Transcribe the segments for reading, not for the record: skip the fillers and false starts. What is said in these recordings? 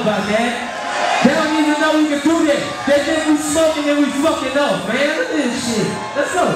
about that. They don't even know we can do that. They think we smoking and we fucking off, man. Look at this shit. Let's go.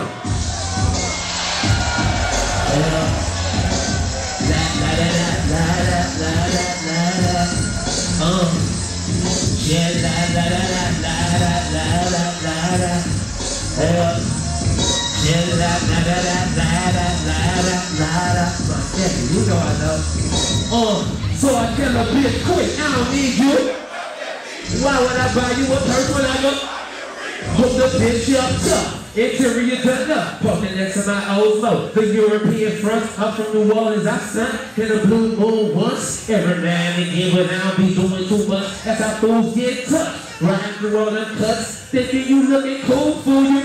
You know I know. So I tell a bitch quick, I don't need you. Why would I buy you a purse when I go? Hook the bitch up tough. Interior done up. Parking next to my old smoke. The European front. I'm from New Orleans. I stunt in a blue moon once. Every now and again, but I don't be doing too much. That's how fools get tough. Riding through all the cuts. Thinking you looking cool for you.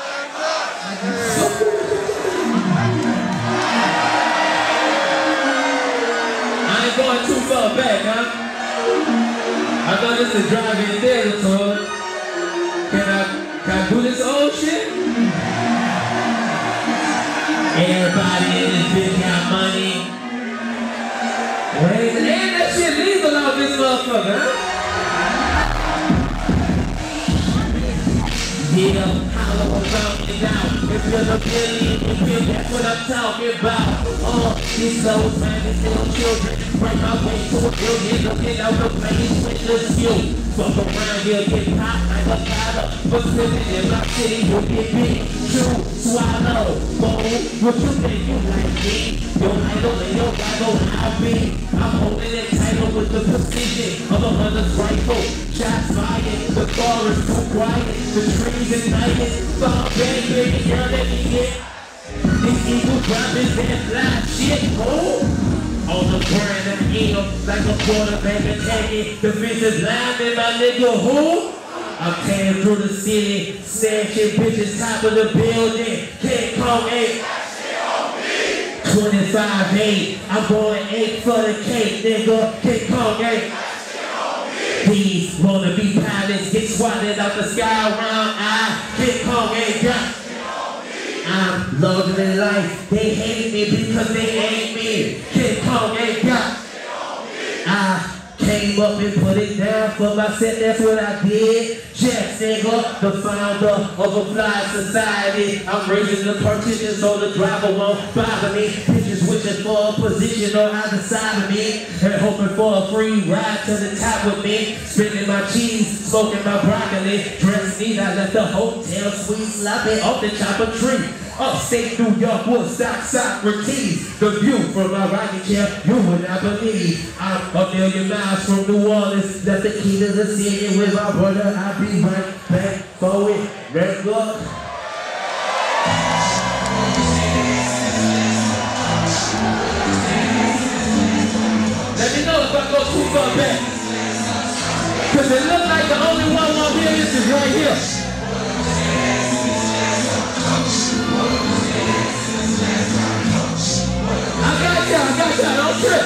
Going too far back, huh? I thought this is driving theater tour. Can I do this old shit? Everybody in this bitch got money. Wait, and that shit legal out this motherfucker, huh? Yeah, hollow around it out. If you're the billion, that's what I'm talking about. These souls, man, these little children. Break my way to a billion, looking out the place with the skill. Fuck around here, get hot like a powder. But living in my city, you get big. Chew, swallow, bowl. What you think you like me? Your idol and your rival, I'll be. I'm holding that title with the precision of a hunter's rifle. Shots fired, the forest too quiet. The trees ignited, bomb bang, baby girl, let me get. These eagle dropping that fly shit, oh. On the ground, I'm in like a quarterback attacking. Defensive lineman, my nigga, who? I'm tearing through the city, snatching bitches top of the building. King Kong 8. 25-8. I'm going 8 for the cake, nigga. King Kong 8. These wanna be pilots get swatted out the sky around King Kong 8. I'm loving life. They hate me because they hate me. King Kong ain't got. I came up and put it down for my set. That's what I did. Jack Nigga, the founder of a fly society. I'm raising the partition so the driver won't bother me. Bitches wishing for a position on either side of me and hoping for a free ride to the top with me. Spinning my cheese, smoking my broccoli. Dressed neat, I left the hotel suite sloppy off the chopper tree. Upstate New York, Woodstock, Socrates. The view from my rocking chair, you would not believe. I'm a million miles from New Orleans. Left the key to the city with my brother. I'll be right back for it. Red luck. Let me know if I go too far back. Cause it looks like the only one won't hear this is right here. I got ya, don't trip.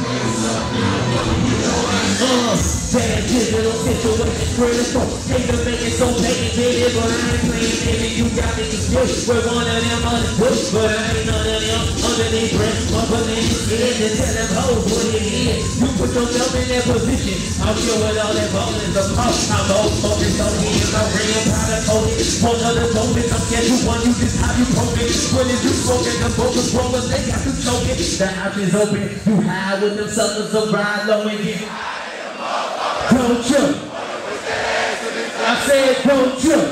Bad digital situation critical. Take the make it so pain, baby, but I ain't playing, baby. You got me confused. We're one of them on the bush, but I ain't none of them underneath breath. Up underneath skin and tell them hoes what it is. You put yourself in that position. I'm sure with all that ballin' the pump. I'm old focused on me and my real powder coated. One of the moments I'm scared you one, you just how you poke it. When is you smoking, the focus rollers, they got to choke it. The options open, you high with them suckers so ride low and get. Don't you? I said don't you?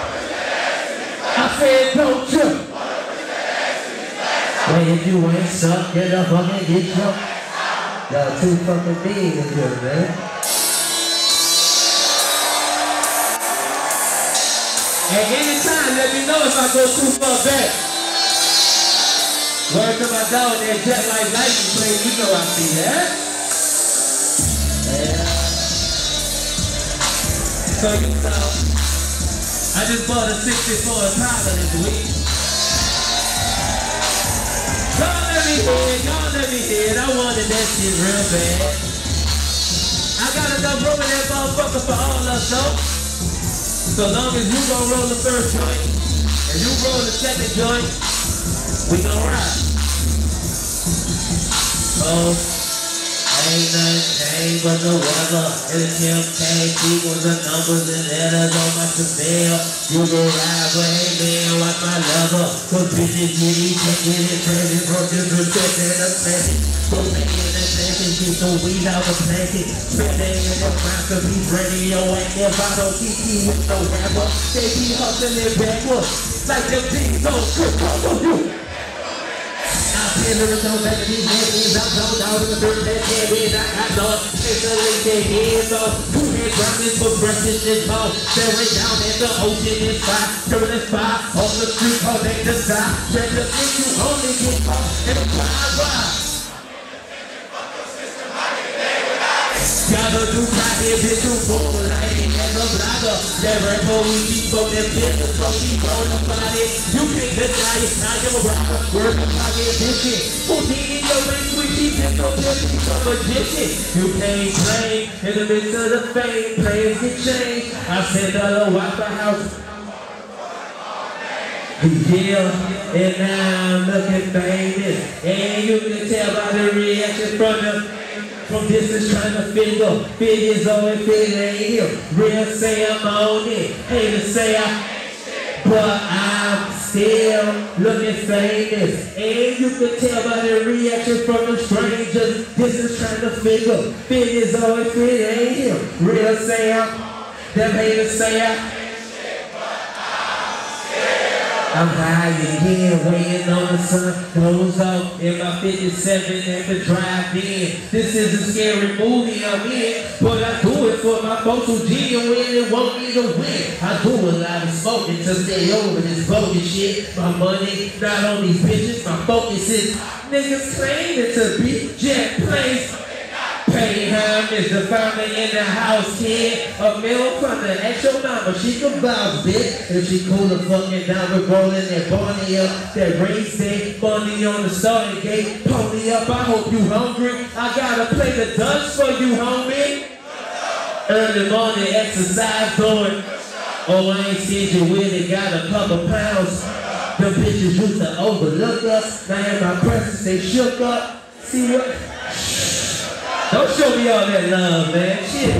I said don't you? Well, if you ain't suck, get up and get your. Y'all too fucking mean in here, man. At any time, let me know if I go too far back. Word to my dog, that Jet Like license plate, you know I see that. Yeah. So you know, I just bought a 64 Impala this week. Y'all let me hear it, I wanted that shit real bad. I got enough room in that motherfucker for all us though. So long as you gon' roll the first joint, and you roll the second joint, we gon' ride. Oh, I ain't nothing changed but the weather. And the temptation equals the numbers and letters on my Chanel. You can ride, but hey man, watch my leather. Cause bitches get it, get it, present, from disrespect and the plastic. Go back in the plastic, get some weed out the plastic. Spit that in the mouth, cause he's radio ain't never don't keep with no rapper. They be hustling backwards, like them things don't trip on you. There is no better these niggas, I'm zoned out in the dirt that can't I got no link their heads off. 2 head dropping for breakfast is ball. Staring down at the ocean is fire. Turn the spot on the street, call they the sky. Check the thing you only get caught in the fire ride. Gotta do right here, bitch, you fool, like ain't never blogger. That rapper we keep on them business, so keep on about it. You can't deny it, now you're a rapper. Work on pocket, bitch. Houdini in your face, we keep it so busy, so magician. You can't play in the midst of the fame, players get changed. I send a Waffle House. Yeah, and now I'm looking famous. And you can tell by the reaction from distance trying to figures always fit ain't here. Real say I'm on it, haters say but I'm still looking famous. And you can tell by the reaction from the strangers. Distance trying to figures always fit ain't here. Real say them haters say I'm high again, waiting on the sun goes off in my 57 at the drive-in. This is a scary movie I'm in, but I do it for my folks who genuine and want me to win. I do a lot of smoking to stay over this bogus shit. My money not on these bitches, my focus is niggas claiming to be jet planes. Payham is the founder in the house, kid. A meal from the extra mama, she can bounce, bitch. If she cool the fucking down with rolling that Barney up, that race day, money on the starting gate. Pony up, I hope you hungry. I gotta play the Dutch for you, homie. Early morning exercise going. Oh, I ain't stingy with it, got a couple pounds. The bitches used to overlook us. Now in my presence, they shook up. See what? Don't show me all that love, man. Shit.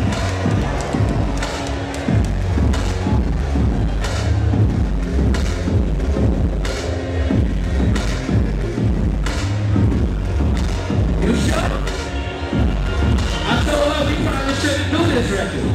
You sure? I told her we probably shouldn't do this record.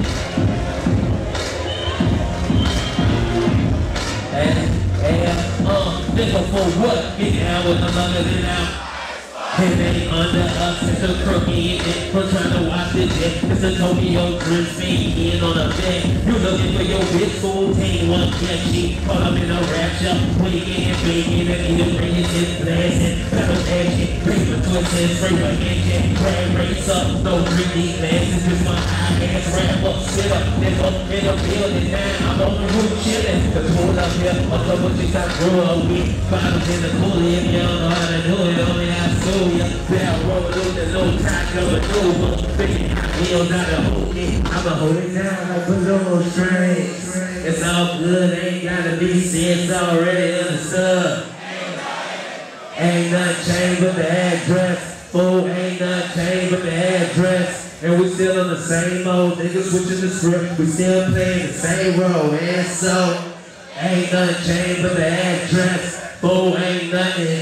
Nigga for what? Get down with another than out. It ain't under us, it's a crooked dick. We're trying to watch this shit. It's a Tokyo drift speed on a bed. You looking for your bitch, 14, one get cheap. Caught up in a rapture, waking and baking, and either bringing shit blasting. Pedal action, paper twisting, spray my engine, drag race up, no 3D glasses. Just my high-ass rapper, sit up, nigga, in the building now. I'm on the roof chillin', the pool up here, a couple chicks I grew up with. Bottles in the coolie, if you don't know how to do it, only I school. Bell roll with no taco maneuver. Thinking hot wheels out of hold it. I'ma hold it down like balloon strings. It's all good, ain't gotta be said, it's already understood. Ain't nothing changed but the address. Fool, ain't nothing changed but the address. And we still on the same old niggas switching the script. We still playing the same role. And so, ain't nothing changed but the address. Fool, ain't nothing.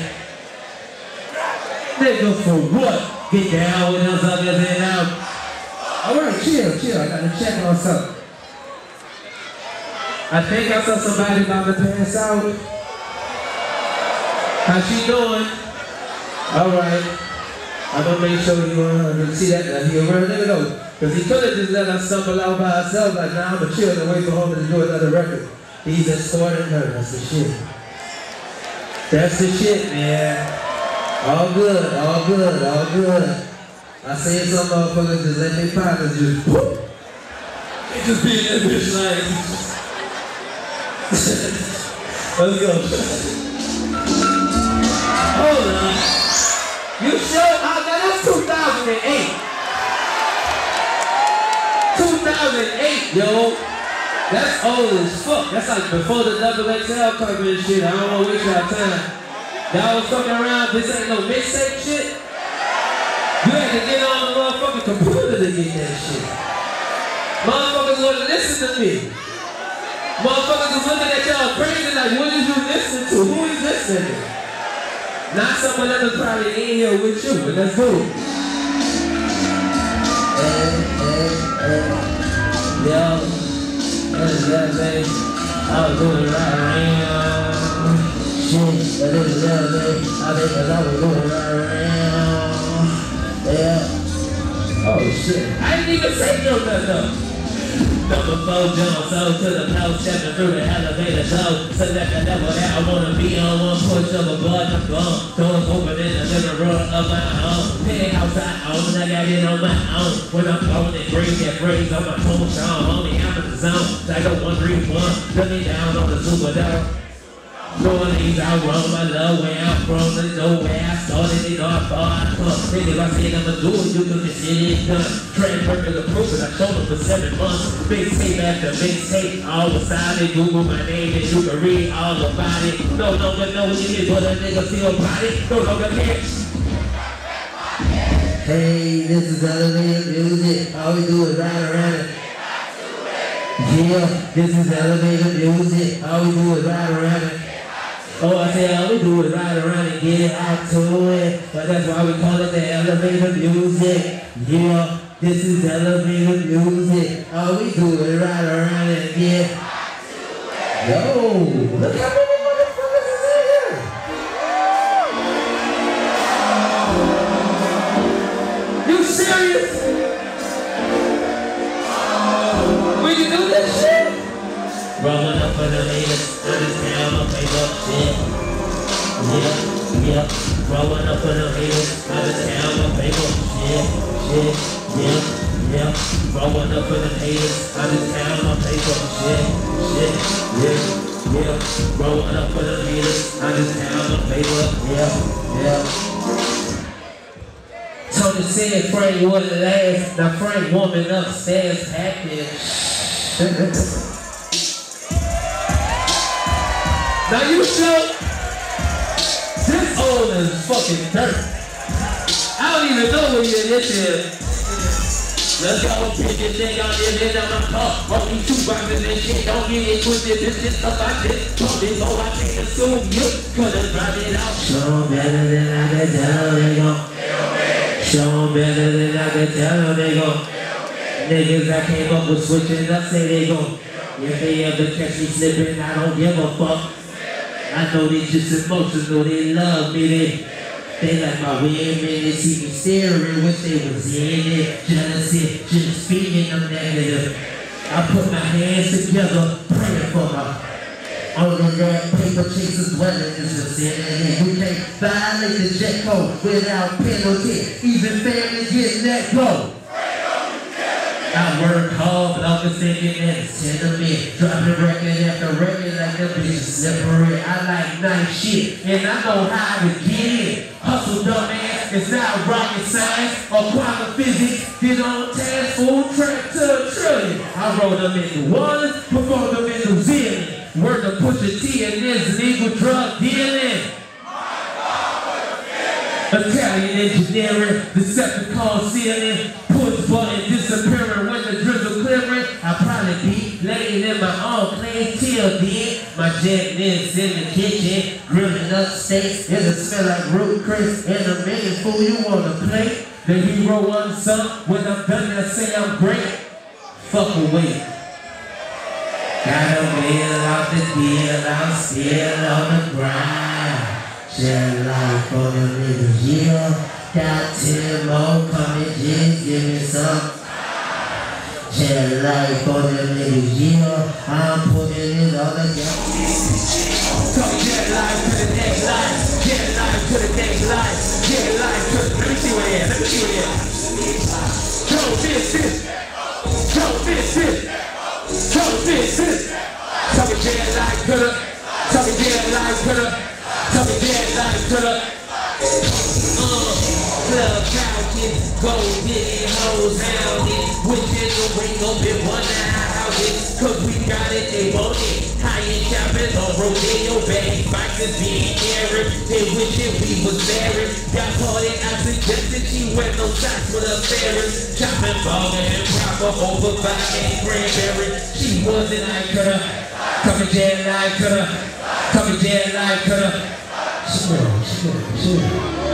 Nigga for what? Get down with us other than out. Alright, chill. I gotta check on something. I think I saw somebody about to pass out. How she doing? Alright. I'm gonna make sure you see that he around. Let me know. Cause he could have just let us stumble out by ourselves like nah, I'm gonna chill and wait for him to do another record. He's escorting her, that's the shit. That's the shit, man. All good. I said some motherfuckers just let me partners just whoop. They just be in that bitch like. Let's go. Hold on. You sure? That's 2008. 2008, yo. That's old as fuck. That's like before the double XL cover and shit. I don't want to waste y'all time. Y'all was fucking around, this ain't no mixtape shit. You had to get on computer to get that shit. Motherfuckers want to listen to me. Motherfuckers is looking at y'all crazy like, what is you listening to? Who is listening? Not someone that was probably in here with you, but let's go. Yo, baby. I was doing it right around. Shit, baby. I think I was doing it right around. Yeah. Oh shit. I didn't even say no nothing. Number 4 jump, so to the post, stepping through the elevator door. Select the level that I wanna be on, one push of a button, boom. Doors open in the living room of my home. Penthouse I own, I got it on my own. When I'm blowing and breathe that phrase on my home strong, only I'm in the zone. Like a 1-3-1, let me down on the Superdome. Going these out wrong, my love where I'm from, they know where I started, they know how far I come. Nigga, if I said I'ma do it, you can consider it done. Trade perfect approval, I showed them for 7 months. Mixtape after mixtape, all beside it. Google my name and you can read all about it. No longer know what it is, but a nigga feel about it. No longer care. Hey, this is elevator music. All we do is ride around it. Yeah, this is elevator music. All we do is ride around it. Oh, I say all we do is ride around and get out to it. But that's why we call it the elevator music. Yeah, this is elevator music. All we do is ride around and get out to it. Yo, look how many motherfuckers is in here. You serious? We can do this shit? Rolling up for the haters, I just down my paper, shit. Yeah, rolling up for the haters, I just down my paper, shit. Rolling up for the haters, I just down my paper, shit. Rolling up for the haters, I just down my paper, yeah. Tony said Frank wouldn't last, now Frank woman upstairs packing. Now you know, this old is fucking dirt. I don't even know where you're this is. Let's go, pick your thing out there, then I'm a car. All these 2 boxes and shit, don't get it twisted, this is stuff I did. Don't be low, I can't assume you could've dropped it out. Show them better than I can tell them, they gon' show them better than I can tell them, they gon' niggas I came up with switching up, say they gon' if they ever catch me slipping, I don't give a fuck. I know they just emotional, they love me, they like my women, they see me staring, wish they was in it. Jealousy, just speaking of negative. I put my hands together, praying for my on the that paper chasers dwelling is the sin. You can't violate the jet code without penalty, even family get let go. I work hard, but I'm just thinking that it's sentiment. Dropping record after record like them bitches slippery. I like nice shit, and I know how to get it. Hustle, dumbass, it's not rocket science or quantum physics. Get on task, full track to a trillion. I wrote them into 1, performed them into zillion. Word to Pusha T and this legal drug dealing. Italian engineering, Decepticon ceiling, push button disappearing when the drizzle clearing. I probably be laying in my own clean till then. My jet is in the kitchen, grilling up steaks. It'll smell like root crisp and a million food you wanna play. The hero unsung, when I'm done I say I'm great. Fuck away. Got a wheel off the deal, I'm still on the grind. Share life for the niggas, yeah. Got 10 more coming, just give me some. Share life for the niggas, yeah. I'm putting it all together. So get life to the next life. Get life to the next life. Get life to the... Let me see what it is, let me see what it is. Don't miss this. Don't miss this. Don't miss this. So we get life to the... So we get life to the... So we get life to the... Club couches, gold digging, hoes hounding, witches will wake up in 1 hour. about it, cause we got it, they want it. High and shopping on rodeo bags, boxes being carried. They wishing we was married. Got party, I suggested she wear no socks with her fairies. Chopping ballin' and proper over by a cranberry. She wasn't like her, coming down like her, coming down like her. She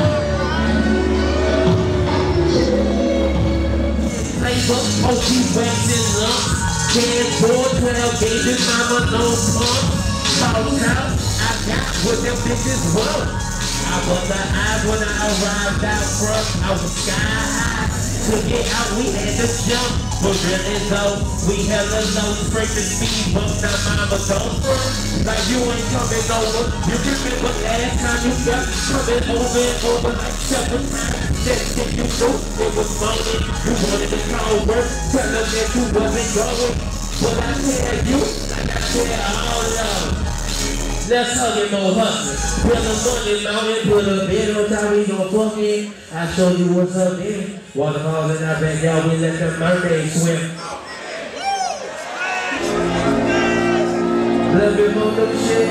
playbook, oh she waxing lumps. 10, 4, 12 gauges, mama no pump. False house, I got what them bitches want. I was the eyes when I arrived out front. I was sky high. To get out, we had to jump. But really though, we hella low. Scraping speed bumps, now mama don't front. Like you ain't coming over. You remember last time you got coming over and over like 7 times. That shit you knew, it was moaning. You wanted to call work, tell them that you wasn't going. But I tell you, like I tell all love. Let's hug it, more hustle. Put the money mountain, put a bed on top, we gon' fuck it. I show you what's up there. Waterfalls in our backyard, we let the mermaids swim. Little bit more little shit.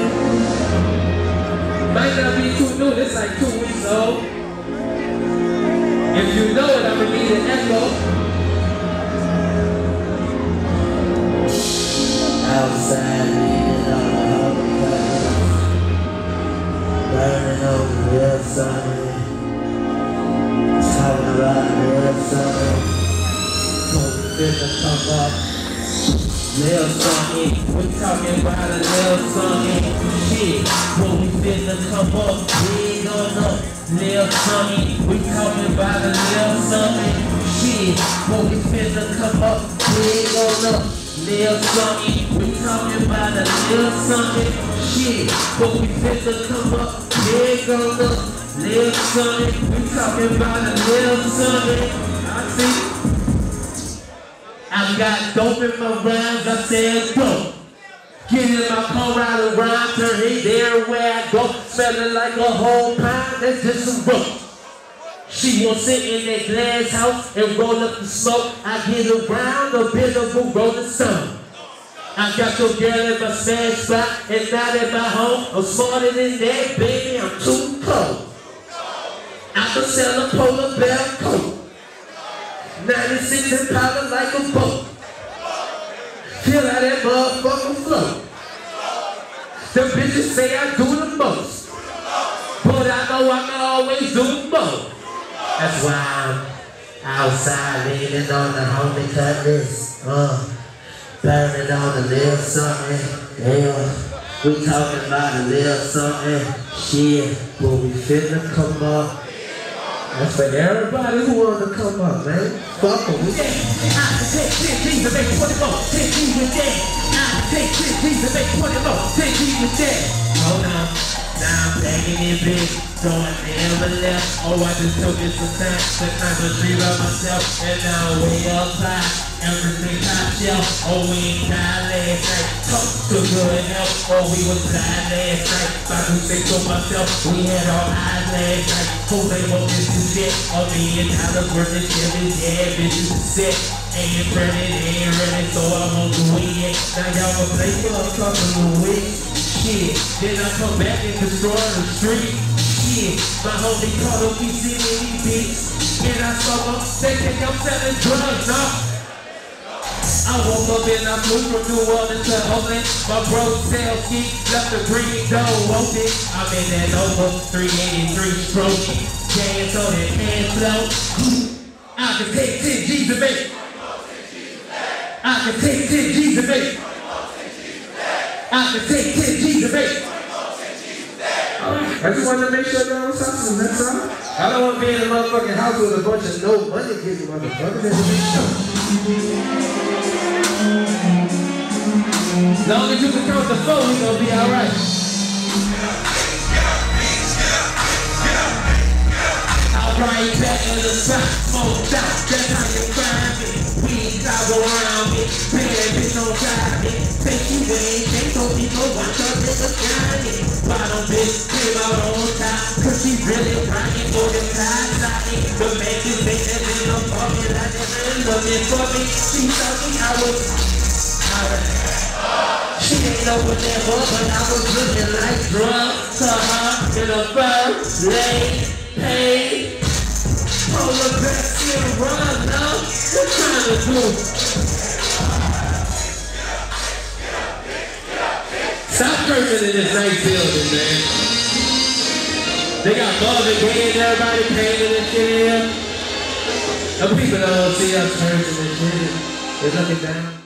Might not be too new, this like 2 weeks old. If you know it, I'ma need an echo. Outside, leaning on the holy burning on the real sun. Talking about the real sun. Cold finna come up. Lil Sonny, we talking about a Lil Sonny. Shit, when we finna come up, we ain't gonna know. Lil Sonny, we talking about a Lil Sonny. Shit, when we finna come up, we ain't gonna know. Lil Sonny, we talking about a Lil Sonny. Shit, when we finna come up, we ain't gonna know. Lil Sonny, we talking about a Lil Sonny. I see. I got dope in my rhymes, I said go. Get in my car, ride around, turn it everywhere I go. Smelling like a whole pie, that's just some rope. She won't sit in that glass house and roll up the smoke. I get around a bit of a rolling stone. I got your girl in my smash spot and not at my home. I'm smarter than that, baby, I'm too cold. I can sell a polar bear coat. 96 and powder like a boat. Feel how that motherfucker float. The bitches say I do the most, but I know I can always do the most. That's why I'm outside leaning on the homie cutlass. Burning on a little something. Yeah, we talking about a little something. Shit, but we finna come up. That's for everybody who wanna come up, man. Fuck them. I can take 10 G's and make 20 more. 10 G's with that. I can take 10 G's and make 20 more. 10 G's with that. Hold on. Now I'm taking it big. So I never left. Oh, I just took it some time to concentrate on myself. And now we apply everything top shelf. Oh, we ain't tired last night. Talk to good health. Oh, we was tired last night. I do think to myself, we had our eyes last night. Who they want this to shit? Oh, me and Tyler working Chevy, yeah, bitches is sick. Ain't ready, ain't ready, so I won't do it yet. Now y'all gonna play for a couple of weeks. Shit, then I come back and destroy the street. Shit, my homie caught up, we see any bitch. And I saw them, they think I'm selling drugs, no? I woke up and I flew from New Orleans to Oakland. My bro sales ski, left the green door open. I'm in that Nova 383 stroking. Dance on that hand flow. I can take 10 G's to make. I can take 10 G's to make. I can take 10 G's to make. I just wanted to make sure y'all was something, that's all. I don't want to be in a motherfucking house with a bunch of no money getting motherfuckers. As long as you can count the phone, we gonna be alright. I'll right back in the spot, smoked out, that's how you find me. We clouds around me, bad bitch don't drive me. Take you away, can't go people watch her nigga shiny. Bottom bitch came out on top, cause she really crying for the side. The man can make that nigga fucking like that man looking for me. She thought me I was She ain't know what that was, but I was looking like drugs to her in the first lane. Hey, polar bear still run, no? What trying to do? Stop cursing in this nice building, man. They got Marvin Gaye and everybody painting and shit here. The people don't see us cursing and shit. They're looking down.